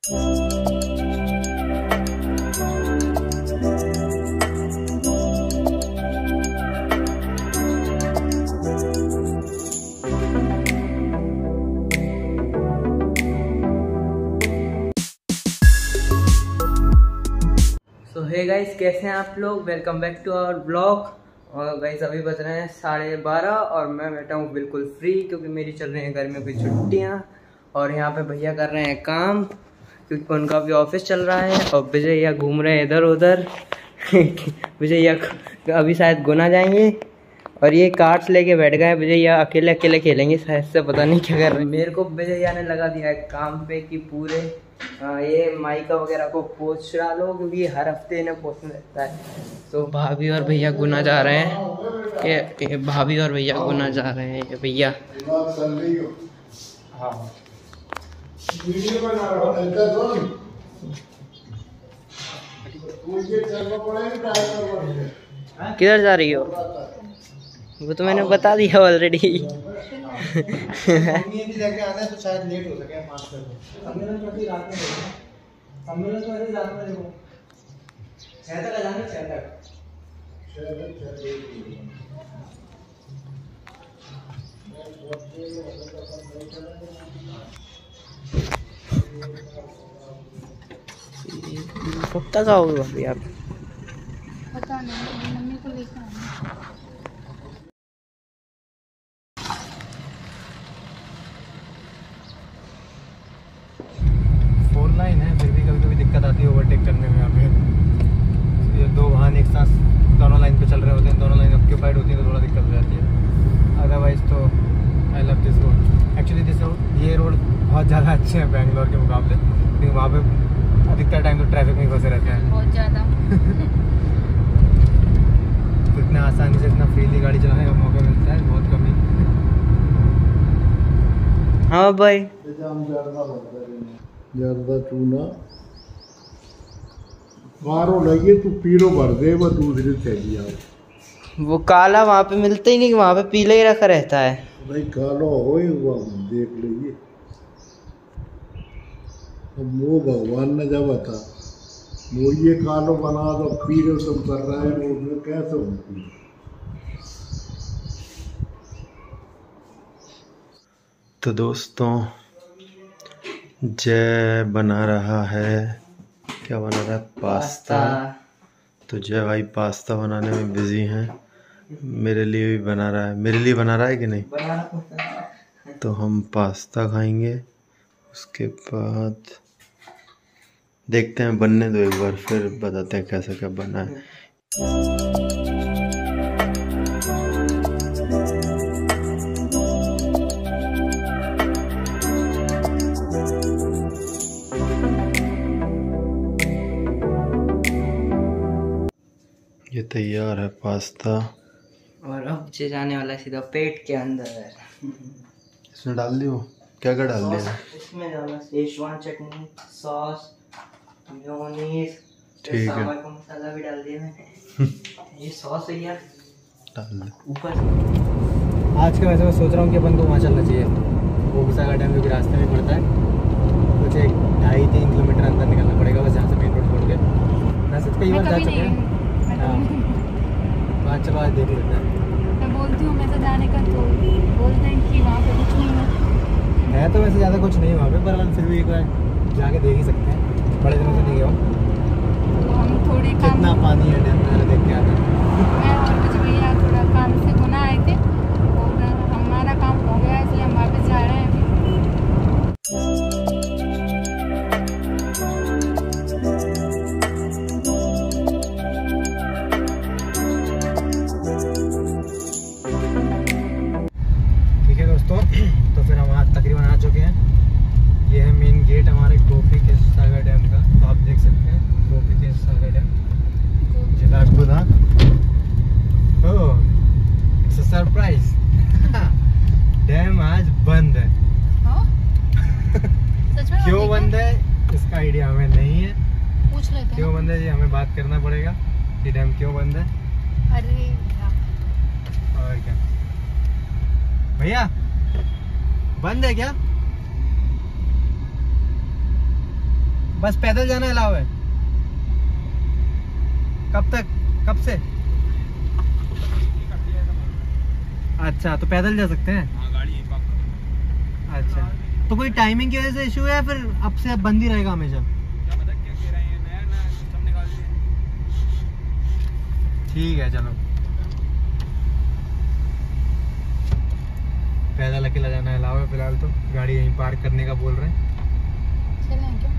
Hey guys, कैसे हैं आप लोग। Welcome back to our blog. और गाइस अभी बज रहे हैं 12:30 और मैं बैठा हूँ बिल्कुल फ्री, क्योंकि मेरी चल रही हैं गर्मियों की छुट्टियाँ। और यहाँ पे भैया कर रहे हैं काम, क्योंकि उनका भी ऑफिस चल रहा है। और विजय भैया घूम रहे हैं इधर उधर। विजय भैया अभी शायद गुना जाएंगे और ये कार्ड्स लेके बैठ गए हैं। विजय भैया अकेले अकेले खेलेंगे शायद से, पता नहीं क्या कर रहे हैं। मेरे को विजय भैया ने लगा दिया है काम पे कि पूरे ये माइका वगैरह को पोछ डालो, क्योंकि हर हफ्ते इन्हें पोछना रहता है। तो भाभी और भैया गुना जा रहे हैं। ये भाभी और भैया गुना जा रहे हैं। ये भैया किधर जा रही हो? वो तो मैंने बता दिया ऑलरेडी। तो शायद लेट हो सके। कब तक आओगे भाभी आप? पता नहीं, मम्मी को लेकर आना। लाइन है, फिर भी कभी कभी दिक्कत आती है ओवरटेक करने में। यहाँ पे ये दो वाहन एक साथ दोनों लाइन पे चल रहे होते हैं, दोनों लाइन ऑक्यूपाइड होती है तो थोड़ा दिक्कत हो जाती है। अदरवाइज तो I love this road. Actually this road, ये रोड बहुत ज़्यादा अच्छे हैं बैंगलोर के मुकाबले, लेकिन वहाँ पे अधिकतर टाइम तो ट्रैफिक में ही फंसे रहते हैं बहुत ज़्यादा। तो इतना आसानी से इतना फ्रीली गाड़ी चलाने का मौका मिलता है बहुत कम ही। हाँ भाई, ज्यादा चूना मारो लगे तू पीलो भर दे, वो दूसरी थैली आओ। वो काला वहाँ पे मिलता ही नहीं, वहाँ पे पीला ही रखा रहता है। भाई कालो हो ही हुआ, देख लीजिए। अब वो भगवान ने जब था वो ये कालो बना दो, पीलो तुम कर रहा है, वो कैसे होती है। तो दोस्तों, जय बना रहा है, क्या बना रहा है? पास्ता। तो जय भाई पास्ता बनाने में बिजी हैं। मेरे लिए भी बना रहा है। मेरे लिए बना रहा है कि नहीं? तो हम पास्ता खाएंगे, उसके बाद देखते हैं, बनने दो एक बार, फिर बताते हैं कैसा क्या बना है। ये तैयार है पास्ता, और अब जे जाने वाला है सीधा पेट के अंदर है। इसमें डाल दियो, क्या क्या डाल दिया? इसमें डालना शेजवान चटनी, सॉस, मेयोनीज, ठीक है। सांभर का मसाला भी डाल दिया मैंने। ये सॉस है यार, डाल दे ऊपर। आज के वैसे मैं सोच रहा हूँ कि अपन को वहाँ चलना चाहिए, वो विशाखा डैम, क्योंकि रास्ते में पड़ता है। कुछ 2.5-3 किलोमीटर अंदर निकलना पड़ेगा बस, यहाँ से मेन रोड छोड़ के। वैसे कई बार जा चुके हैं। हाँ चलो आज देख लेते हैं। मैं बोलती हूँ मैं तो जाने का, तो बोलते हैं कि वहाँ पे कुछ नहीं है तो वैसे ज़्यादा कुछ नहीं वहाँ पे, पर फिर भी एक बार जाके देख ही सकते हैं। बड़े दिनों से नहीं गया हूँ, तो हम थोड़े काम, कितना पानी है डैम में, देख के आते हैं। मैं और कुछ भैया थोड़ा काम से गुना आए थे और हमारा काम हो गया, इसलिए हम वापस जा रहे हैं अभी। तो फिर हम आज तकरीबन आ चुके हैं। ये है मेन गेट हमारे गोपी के सागर डैम का, तो आप देख सकते हैं गोपी के सागर डैम जिलाजपुरा। Oh, it's a surprise. Dam आज बंद है। सच में क्यों बंद है इसका आइडिया हमें नहीं है। पूछ लेते हैं क्यों बंद है जी, हमें बात करना पड़ेगा कि डैम क्यों बंद है। अरे और क्या भैया, बंद है क्या? बस पैदल जाना अलाउ है? कब तक, कब से? अच्छा, तो पैदल जा सकते हैं? हाँ, गाड़ी यहीं पार्क। अच्छा, तो कोई टाइमिंग की वजह से इशू है फिर अब से अब बंद ही रहेगा हमेशा? ठीक है, चलो। पैदल अकेला जाना है अलाउ है फिलहाल, तो गाड़ी यहीं पार्क करने का बोल रहे हैं। चलें क्या?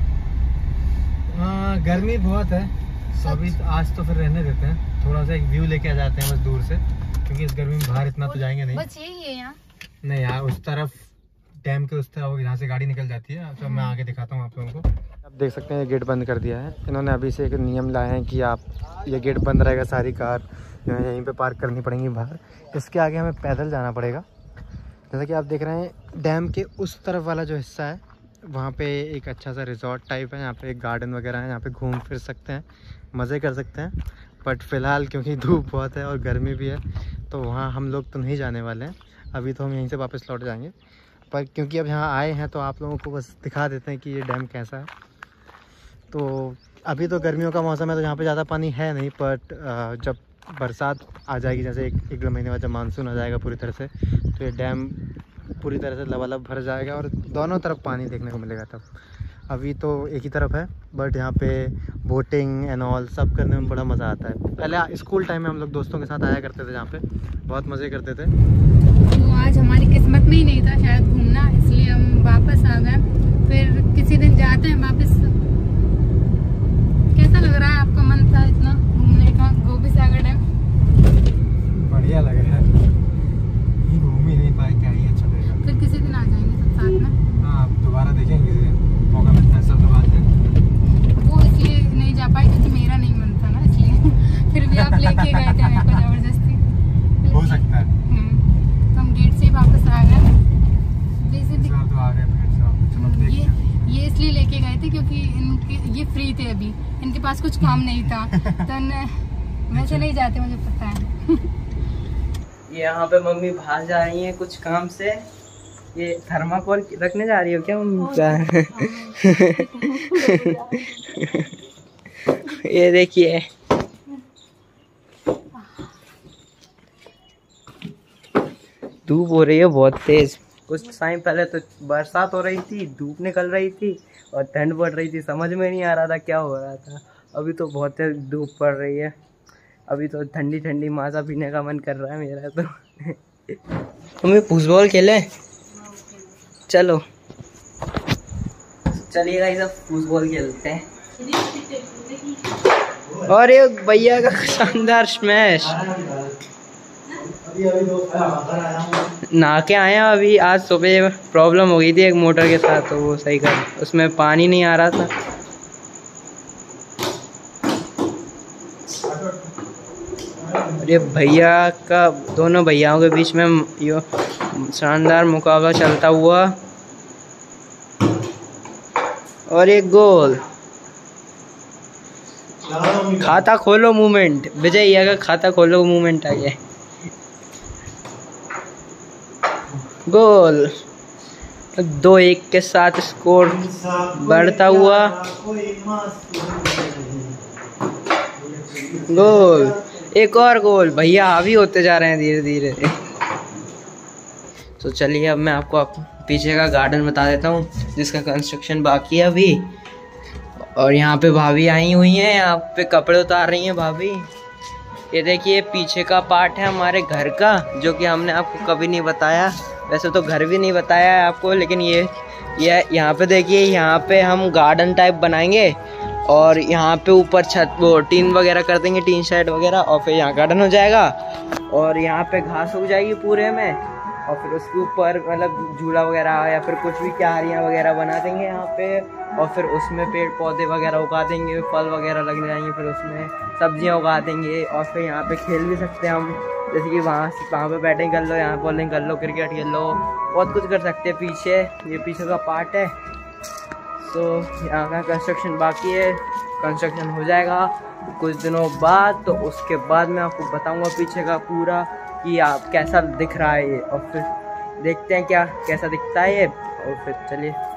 हाँ, गर्मी बहुत है तो अभी आज तो फिर रहने देते हैं, थोड़ा सा एक व्यू लेके आ जाते हैं बस दूर से, क्योंकि इस गर्मी में बाहर इतना तो जाएंगे नहीं। बस यही है यहाँ? नहीं, यहाँ उस तरफ डैम के उस तरफ यहाँ से गाड़ी निकल जाती है। तो मैं आगे दिखाता हूँ आप लोगों को। आप देख सकते हैं ये गेट बंद कर दिया है इन्होंने। अभी से एक नियम लाए हैं कि आप ये गेट बंद रहेगा, सारी कार यहीं पे पार्क करनी पड़ेंगी बाहर। इसके आगे हमें पैदल जाना पड़ेगा। जैसा कि आप देख रहे हैं डैम के उस तरफ वाला जो हिस्सा है वहाँ पे एक अच्छा सा रिजॉर्ट टाइप है, यहाँ पे एक गार्डन वगैरह है, यहाँ पे घूम फिर सकते हैं, मज़े कर सकते हैं। बट फ़िलहाल क्योंकि धूप बहुत है और गर्मी भी है तो वहाँ हम लोग तो नहीं जाने वाले हैं। अभी तो हम यहीं से वापस लौट जाएंगे, पर क्योंकि अब यहाँ आए हैं तो आप लोगों को बस दिखा देते हैं कि ये डैम कैसा है। तो अभी तो गर्मियों का मौसम है तो यहाँ पे ज़्यादा पानी है नहीं, बट जब बरसात आ जाएगी, जैसे एक दो महीने बाद जब मानसून आ जाएगा पूरी तरह से, तो ये डैम पूरी तरह से लबालब भर जाएगा और दोनों तरफ पानी देखने को मिलेगा तब। अभी तो एक ही तरफ है, बट यहाँ पे बोटिंग एंड ऑल सब करने में बड़ा मज़ा आता है। पहले स्कूल टाइम में हम लोग दोस्तों के साथ आया करते थे, जहाँ पे बहुत मज़े करते थे। तो आज हमारी किस्मत में ही नहीं था शायद घूमना, इसलिए हम वापस आ गए। फिर किसी दिन जाते हैं वापस। कैसा लग रहा है आपका? मन था इतना घूमने का गोभी सागर डैम? बढ़िया लग रहा है, घूम ही नहीं पाए, क्या ही अच्छा लगेगा। फिर किसी दिन आ जाएंगे सब साथ में। हाँ, दोबारा देखेंगे किसी दिन, मौका मिलता है, सब तो बात है। वो इसलिए नहीं जा पाई क्योंकि मेरा नहीं मन था ना, इसलिए। फिर भी आप लेके गए थे मेरे को जबरदस्ती। हो सकता है। तो हम गेट से ही वापस आ गए। तो आ गए फिर से वापस। चलो देखते हैं। ये इसलिए लेके गए थे क्योंकि इनके ये फ्री थे, अभी इनके पास कुछ काम नहीं था। तो वैसे नहीं जाते, मुझे पता है। यहाँ पे मम्मी बाहर जा रही हैं कुछ काम से। ये थर्माकोल रखने जा रही हो क्या मम्मी? ये देखिए, धूप हो रही है बहुत तेज। कुछ टाइम पहले तो बरसात हो रही थी, धूप निकल रही थी और ठंड पड़ रही थी, समझ में नहीं आ रहा था क्या हो रहा था। अभी तो बहुत तेज धूप पड़ रही है। अभी तो ठंडी ठंडी माजा पीने का मन कर रहा है मेरा तो। मम्मी फुटबॉल खेले? चलो चलिए गाइस, अब फुटबॉल खेलते हैं। और ये भैया का शानदार स्मैश। नहा के आए हैं अभी। आज सुबह प्रॉब्लम हो गई थी एक मोटर के साथ, तो वो सही कर, उसमें पानी नहीं आ रहा था। ये भैया का, दोनों भैयाओं के बीच में यो शानदार मुकाबला चलता हुआ, और एक गोल। खाता खोलो मूवमेंट, विजय भैया का खाता खोलो मूवमेंट आ गया। गोल। 2-1 के साथ स्कोर बढ़ता हुआ। गोल, एक और गोल। भैया हावी होते जा रहे हैं धीरे धीरे। तो चलिए अब मैं आपको पीछे का गार्डन बता देता हूँ जिसका कंस्ट्रक्शन बाकी है अभी। और यहाँ पे भाभी आई हुई हैं, यहाँ पे कपड़े उतार रही हैं भाभी। ये देखिए पीछे का पार्ट है हमारे घर का, जो कि हमने आपको कभी नहीं बताया। वैसे तो घर भी नहीं बताया है आपको, लेकिन ये यहाँ पे देखिए, यहाँ पे हम गार्डन टाइप बनाएंगे और यहाँ पे ऊपर छत वो टीन वगैरह कर देंगे, टीन शेड वगैरह, और फिर यहाँ गार्डन हो जाएगा। और यहाँ पे घास उग जाएगी पूरे में, और फिर उसके ऊपर मतलब झूला वगैरह या फिर कुछ भी क्यारियाँ वगैरह बना देंगे यहाँ पे। और फिर उसमें पेड़ पौधे वगैरह उगा देंगे, फल वगैरह लगने जाएंगे, फिर उसमें सब्जियाँ उगा देंगे। और फिर यहाँ पे खेल भी सकते हैं हम, जैसे कि वहाँ पे बैटिंग कर लो, यहाँ बॉलिंग कर लो, क्रिकेट खेल लो, बहुत कुछ कर सकते हैं। पीछे ये पीछे का पार्ट है। तो यहाँ का कंस्ट्रक्शन बाकी है, कंस्ट्रक्शन हो जाएगा कुछ दिनों बाद। तो उसके बाद मैं आपको बताऊँगा पीछे का पूरा कि आप कैसा दिख रहा है ये, और फिर देखते हैं क्या कैसा दिखता है ये। और फिर चलिए